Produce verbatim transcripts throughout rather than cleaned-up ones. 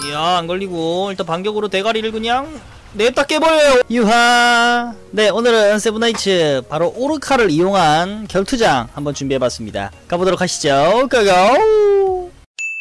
이야, 안 걸리고 일단 반격으로 대가리를 그냥 냅다 깨버려요. 유하. 네, 오늘은 세븐나이츠 바로 오르카를 이용한 결투장 한번 준비해봤습니다. 가보도록 하시죠. 고고.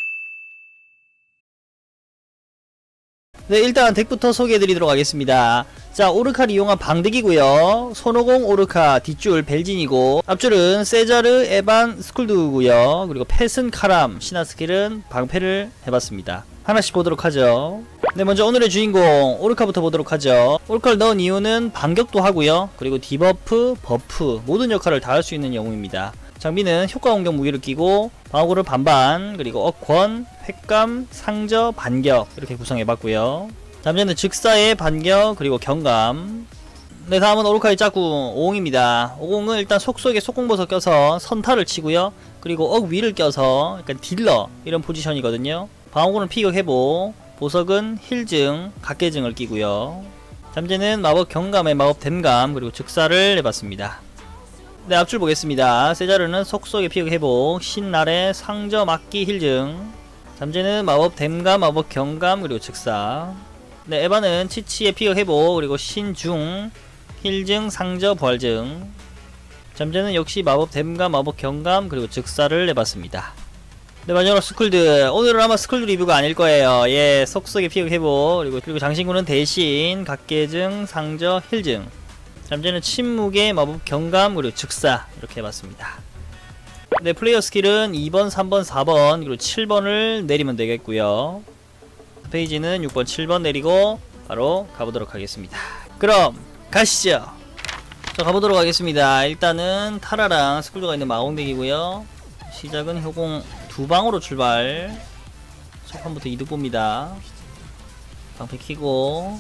네, 일단 덱부터 소개해드리도록 하겠습니다. 자, 오르카를 이용한 방득이고요. 손오공 오르카, 뒷줄 벨진이고, 앞줄은 세자르, 에반, 스쿨드고요. 그리고 펫은 카람, 신화 스킬은 방패를 해봤습니다. 하나씩 보도록 하죠. 네, 먼저 오늘의 주인공 오르카부터 보도록 하죠. 오르카를 넣은 이유는 반격도 하고요. 그리고 디버프, 버프 모든 역할을 다 할 수 있는 영웅입니다. 장비는 효과 공격 무기를 끼고 방어구를 반반, 그리고 억권, 횟감, 상저, 반격 이렇게 구성해봤고요. 잠재는 즉사의 반격, 그리고 경감. 네, 다음은 오르카의 짝꿍 오공입니다. 오공은 일단 속 속에 속공버섯 껴서 선타를 치고요. 그리고 억 위를 껴서 약간 딜러 이런 포지션이거든요. 방어구는 피격 회복, 보석은 힐증, 각계증을 끼고요. 잠재는 마법 경감의 마법 댐감, 그리고 즉사를 해봤습니다. 네, 앞줄 보겠습니다. 세자르는 속속의 피격 회복, 신날의 상저 막기 힐증. 잠재는 마법 댐감, 마법 경감, 그리고 즉사. 네, 에바는 치치의 피격 회복, 그리고 신중, 힐증, 상저, 부활증. 잠재는 역시 마법 댐감, 마법 경감, 그리고 즉사를 해봤습니다. 네, 마지막으로 스쿨드. 오늘은 아마 스쿨드 리뷰가 아닐 거예요. 예, 속속의 피격 회복, 그리고, 그리고 장신구는 대신, 각계증, 상저, 힐증. 잠재는 침묵의 마법 경감, 그리고 즉사 이렇게 해봤습니다. 네, 플레이어 스킬은 이 번, 삼 번, 사 번, 그리고 칠 번을 내리면 되겠고요. 페이지는 육 번, 칠 번 내리고 바로 가보도록 하겠습니다. 그럼 가시죠. 자, 가보도록 하겠습니다. 일단은 타라랑 스쿨드가 있는 마공덱이고요. 시작은 효공 두 방으로 출발. 첫 판부터 이득 봅니다. 방패 키고.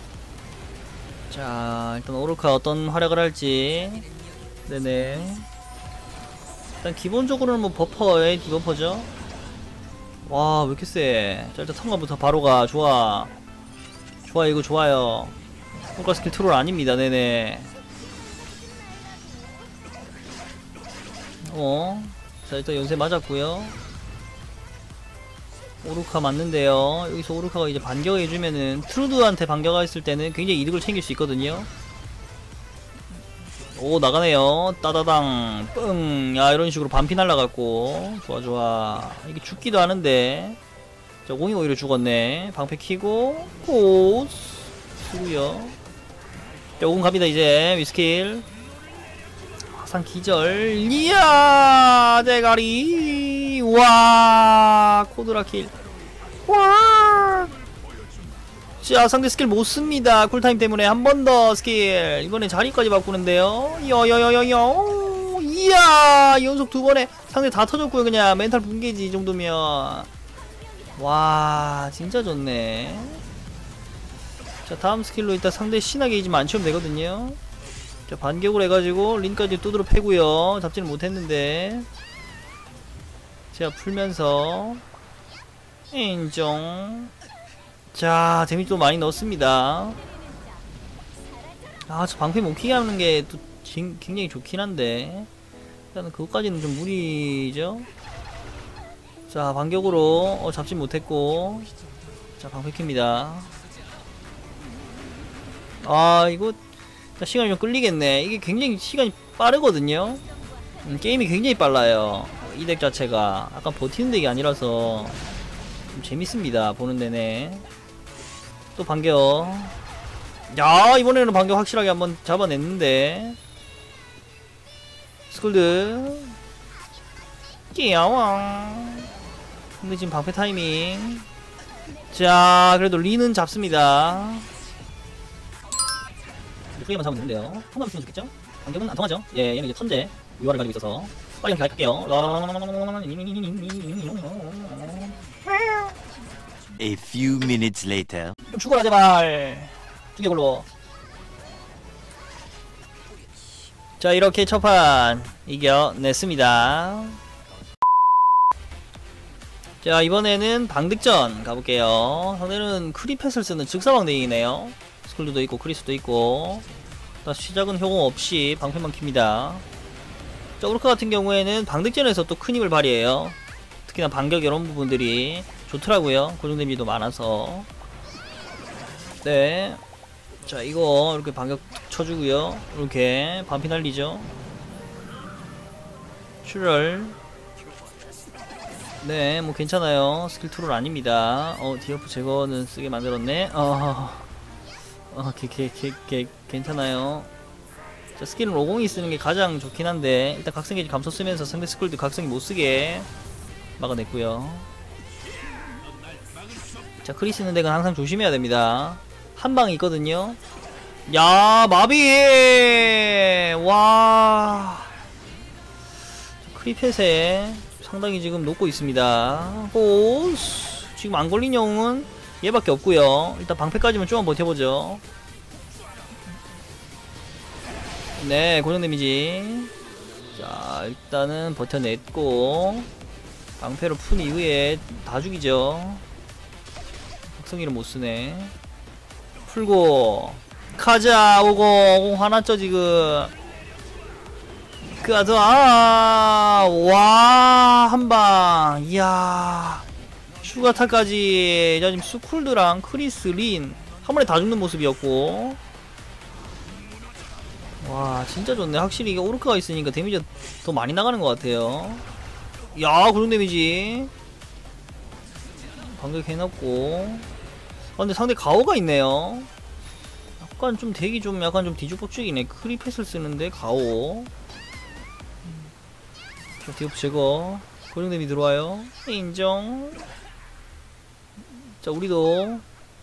자, 일단 오르카 어떤 활약을 할지. 네네. 일단 기본적으로는 뭐 버퍼의 디버퍼죠. 와, 왜 이렇게 세. 자, 일단 턴감부터 바로가 좋아. 좋아, 이거 좋아요. 오르카 스킬 트롤 아닙니다. 네네. 어. 자, 일단 연쇄 맞았고요. 오르카 맞는데요. 여기서 오르카가 이제 반격해주면은 트루드한테 반격했을 때는 굉장히 이득을 챙길 수 있거든요. 오, 나가네요. 따다당 뻥. 야, 이런 식으로 반피 날라갔고. 좋아 좋아. 이게 죽기도 하는데. 자, 공이 오히려 죽었네. 방패 키고 고스 수고요. 자, 오공 갑니다. 이제 위스킬 화상 기절. 이야, 대가리. 와, 코드라킬. 와. 자, 상대 스킬 못 씁니다. 쿨타임 때문에 한 번 더 스킬. 이번엔 자리까지 바꾸는데요. 여여여여여. 이야, 연속 두 번에 상대 다 터졌고요. 그냥 멘탈 붕괴지 이 정도면. 와, 진짜 좋네. 자, 다음 스킬로 일단 상대 신화 게이지만 안 치우면 되거든요. 자, 반격을 해가지고 린까지 두드러 패고요. 잡지는 못했는데 제가 풀면서 인정. 자, 데미지 또 많이 넣었습니다. 아, 저 방패 못 키게 하는 게 또 굉장히 좋긴 한데 일단은 그것까지는 좀 무리죠. 자, 반격으로 어, 잡지 못했고. 자, 방패 킵니다. 아, 이거 시간이 좀 끌리겠네. 이게 굉장히 시간이 빠르거든요. 음, 게임이 굉장히 빨라요. 이 덱 자체가 약간 버티는 덱이 아니라서 좀 재밌습니다. 보는 내내. 또 반격. 야, 이번에는 반격 확실하게 한번 잡아냈는데. 스쿨드 끼야왕. 근데 지금 방패 타이밍. 자, 그래도 리는 잡습니다. 플레이만 잡으면 되는데요. 통과면 쓰면 좋겠죠? 반격은 안 통하죠? 예, 얘는 이제 천재 유화를 가지고 있어서 빨리 그냥 갈게요. A few minutes later. 좀 죽어라 제발. 죽여걸로. 자, 이렇게 첫판 이겨냈습니다. 자, 이번에는 방득전 가볼게요. 상대는 크리펫을 쓰는 즉사방댕이네요. 스쿨도 있고 크리스도 있고. 시작은 효공 없이 방패만 킵니다. 자, 오르카 같은 경우에는 방득전에서 또 큰 힘을 발휘해요. 특히나 반격 이런 부분들이 좋더라고요. 고정 데미지도 많아서. 네. 자, 이거 이렇게 반격 쳐주고요. 이렇게 반피 날리죠. 출혈. 네, 뭐 괜찮아요. 스킬 툴은 아닙니다. 어, 디어프 제거는 쓰게 만들었네. 어, 어, 개, 개, 개, 개, 괜찮아요. 자, 스킬은 오공이 쓰는 게 가장 좋긴 한데, 일단 각성게이지 감소 쓰면서 상대 스쿨도 각성이 못 쓰게 막아냈고요. 자, 크리 쓰는 덱은 항상 조심해야 됩니다. 한 방이 있거든요. 야, 마비! 와. 크리펫에 상당히 지금 녹고 있습니다. 오, 지금 안 걸린 영웅은 얘밖에 없고요. 일단 방패까지만 좀만 버텨보죠. 네, 고정 데미지. 자, 일단은 버텨냈고 방패로 푼 이후에 다 죽이죠. 각성기를 못쓰네. 풀고 가자. 오공 오공 화났죠 지금. 그아도 아, 와, 한방. 이야, 슈가타까지. 자, 지금 스쿨드랑 크리스, 린 한 번에 다 죽는 모습이었고, 와, 진짜 좋네. 확실히 이게 오르카가 있으니까 데미지가 더 많이 나가는 것 같아요. 야, 고정 데미지 반격 해놨고. 아, 근데 상대 가오가 있네요. 약간 좀 덱이 좀 약간 좀 뒤죽박죽이네. 크리펫을 쓰는데 가오. 자, 디오프 제거. 고정 데미지 들어와요. 인정. 자, 우리도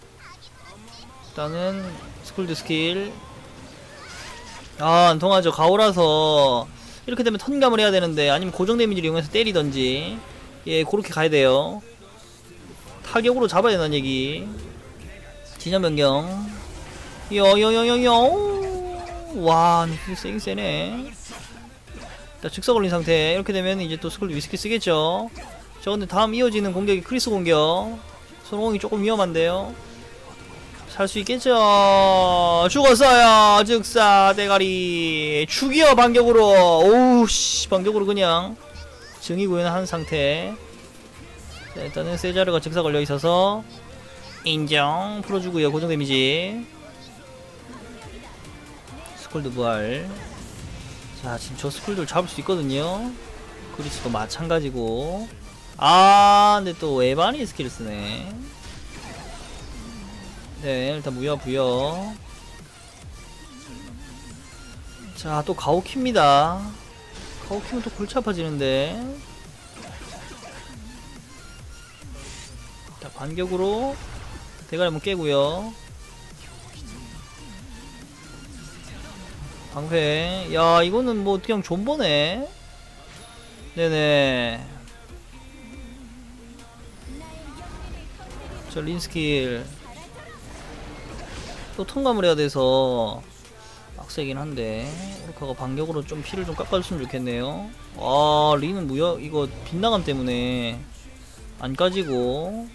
일단은 스쿨드 스킬. 아, 안 통하죠. 가오라서 이렇게 되면 턴감을 해야 되는데, 아니면 고정 데미지를 이용해서 때리던지, 예, 그렇게 가야 돼요. 타격으로 잡아야 된다는 얘기. 진영 변경. 여여여여여. 와, 세긴 세네. 자, 즉사 걸린 상태. 이렇게 되면 이제 또 스쿨드 위스키 쓰겠죠. 자, 근데 다음 이어지는 공격이 크리스 공격. 손오공이 조금 위험한데요. 살 수 있겠죠. 죽었어요. 즉사 대가리. 죽여 반격으로. 오우씨, 반격으로 그냥 증이 구현한 상태. 자, 일단은 세자르가 즉사 걸려 있어서 인정. 풀어주고요. 고정 데미지. 스쿨드 부활. 자, 지금 저 스쿨들 잡을 수 있거든요. 크리스도 마찬가지고. 아, 근데 또 에반이 스킬을 쓰네. 네, 일단 무여 부여. 자, 또 가오키입니다. 가오키면 또 골치 아파지는데. 자, 반격으로 대가리 한번 깨고요. 방패. 야, 이거는 뭐 그냥 존버네. 네네. 저 린스킬 또 통감을 해야 돼서 빡세긴 한데, 오르카가 반격으로 좀 피를 좀 깎아줬으면 좋겠네요. 아, 린은 무역 이거 빗나감 때문에 안 까지고.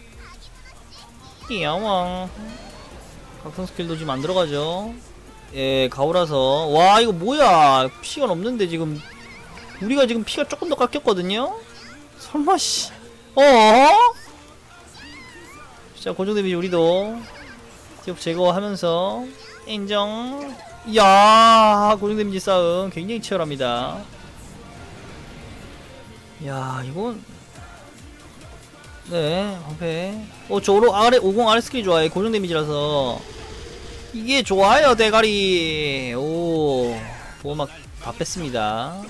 야왕. 각성 스킬도 지금 안 들어가죠. 예, 가오라서. 와, 이거 뭐야. 피가 없는데 지금 우리가 지금 피가 조금 더 깎였거든요. 설마 씨. 어? 자, 고정 데미지 우리도 디오프 제거하면서 인정. 야, 고정 데미지 싸움 굉장히 치열합니다. 야, 이건 네, 방패. 어, 저로 아래 오공 아래 스킬이 좋아요. 고정 데미지라서 이게 좋아요. 대가리. 오, 보호막 다 뺐습니다.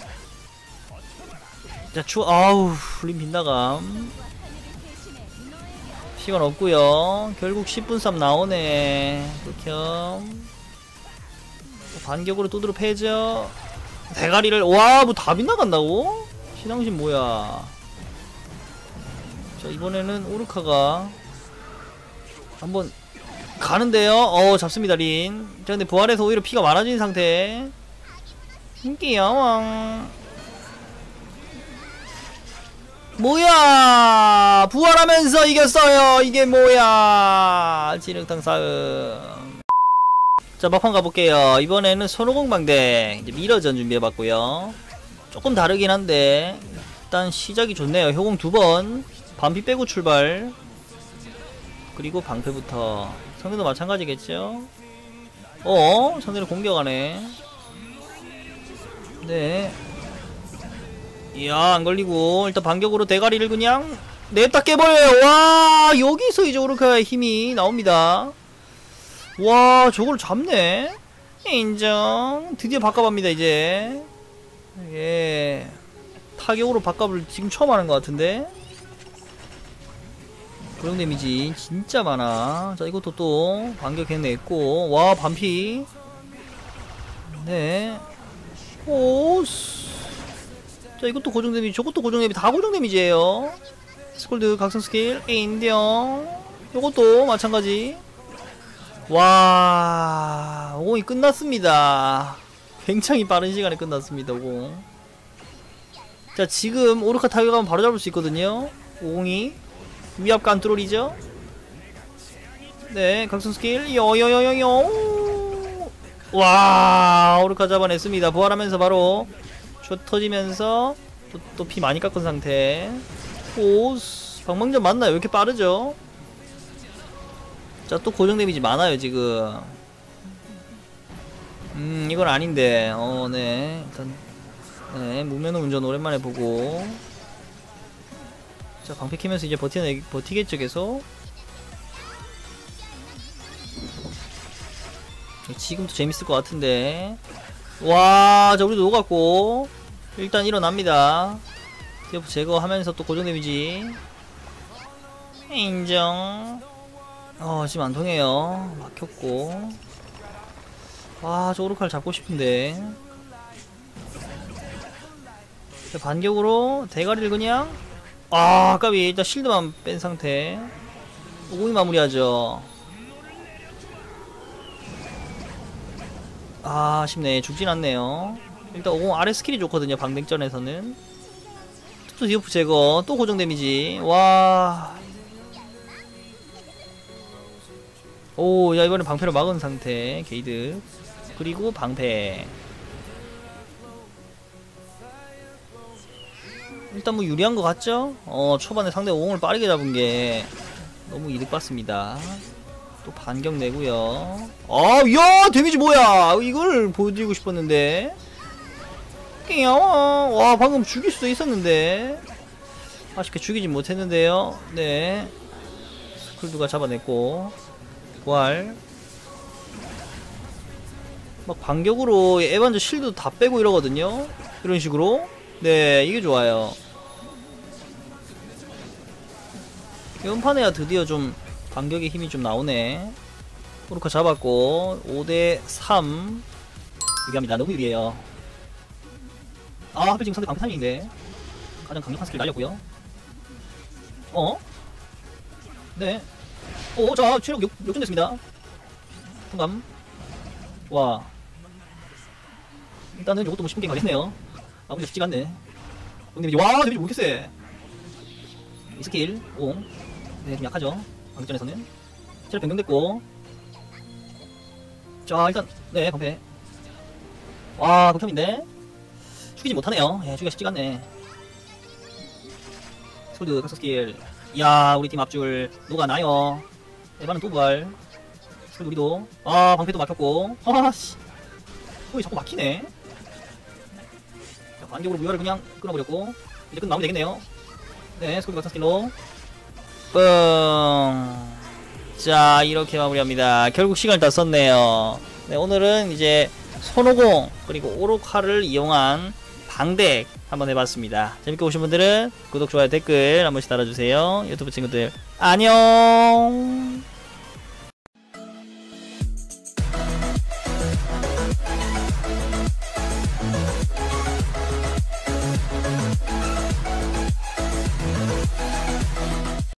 자, 추 아우, 림 빗나감. 시간 없고요. 결국 십 분 쌈 나오네. 극혐. 반격으로 두드러 패죠. 대가리를. 와, 뭐 다 빗나간다고? 신앙심 뭐야. 자, 이번에는 오르카가 한번 가는데요. 어, 잡습니다 린. 자, 근데 부활해서 오히려 피가 많아진 상태. 인기야왕. 뭐야, 부활하면서 이겼어요. 이게 뭐야. 진흙탕 싸움. 자, 막판 가볼게요. 이번에는 손오공방대 이제 미러전 준비해봤고요. 조금 다르긴 한데 일단 시작이 좋네요. 효공 두번 반피 빼고 출발. 그리고 방패부터. 상대도 마찬가지겠죠? 어? 상대는 공격하네. 네. 이야, 안 걸리고 일단 반격으로 대가리를 그냥 냅다 깨버려요. 와, 여기서 이제 오르카의 힘이 나옵니다. 와, 저걸 잡네. 인정. 드디어 바꿔봅니다 이제. 예, 타격으로 바꿔을 지금 처음 하는 것 같은데. 고정 데미지 진짜 많아. 자, 이것도 또 반격해냈고. 와, 반피. 네. 오, 자, 이것도 고정 데미지, 저것도 고정 데미지, 다 고정 데미지예요. 스콜드 각성 스킬 인정. 요것도 마찬가지. 와, 오공이 끝났습니다. 굉장히 빠른 시간에 끝났습니다. 오공. 자, 지금 오르카 타격하면 바로 잡을 수 있거든요. 오공이 위압 간트롤이죠. 네, 각성 스킬 여여여여여. 와, 오르카 잡아냈습니다. 부활하면서 바로 슛 터지면서 또 피 많이 깎은 상태. 오, 방망전 맞나요? 왜 이렇게 빠르죠? 자, 또 고정 데미지 많아요 지금. 음, 이건 아닌데. 어, 네, 일단 네, 무면허 운전 오랜만에 보고. 자, 방패 키면서 이제 버티네, 버티겠죠 계속. 지금도 재밌을 것 같은데. 와, 자, 우리도 녹았고 일단 일어납니다. 디어프 제거하면서 또 고정 데미지 인정. 어, 지금 안 통해요. 막혔고. 와, 저 오르칼 잡고 싶은데. 자, 반격으로 대가리를 그냥. 아, 아까비 일단 실드만 뺀 상태. 오공이 마무리하죠. 아, 아쉽네. 죽진 않네요. 일단 오공 아래 스킬이 좋거든요 방댕전에서는. 또 디오프 제거, 또 고정 데미지. 와. 오, 야, 이번엔 방패로 막은 상태 게이드. 그리고 방패. 일단 뭐 유리한 것 같죠? 어, 초반에 상대 오공을 빠르게 잡은 게 너무 이득 봤습니다. 또 반격 내고요. 아, 야, 데미지 뭐야? 이걸 보여드리고 싶었는데. 귀여워. 와, 방금 죽일 수도 있었는데 아쉽게 죽이진 못했는데요. 네, 스쿨드가 잡아냈고 부활. 막 반격으로 에반저 실드 다 빼고 이러거든요. 이런 식으로. 네, 이게 좋아요. 이번 판에야 드디어 좀 반격의 힘이 좀 나오네. 오르카 잡았고 오 대 삼 유리합니다. 너무 유리해요. 아, 하필 지금 상대 방패 타이밍인데 가장 강력한 스킬 날렸고요. 어? 네. 오, 자, 체력 역, 역전됐습니다. 통감. 와, 일단은 이것도 뭐 쉽게 가겠네요. 아, 근데 쉽지가 않네. 근데 와, 데미지 왜 이렇게 세? 이 스킬 오. 네, 좀 약하죠 방전에서는. 체력 변경됐고. 자, 일단 네, 방패. 와, 극혐인데 죽이지 못하네요. 예, 죽이기가 쉽지가 않네. 솔드 각성 스킬. 이야, 우리 팀 앞줄 녹아나요. 에바는 또 부활. 솔드 우리도. 아, 방패도 막혔고. 아씨, 거기 자꾸 막히네. 자, 반격으로 무혈을 그냥 끊어버렸고 이제 끝 마무리 되겠네요. 네, 솔드 각성 스킬로 뻥. 자, 이렇게 마무리합니다. 결국 시간을 다 썼네요. 네, 오늘은 이제 손오공 그리고 오르카를 이용한 방덱 한번 해봤습니다. 재밌게 보신 분들은 구독, 좋아요, 댓글 한 번씩 달아주세요. 유튜브 친구들 안녕.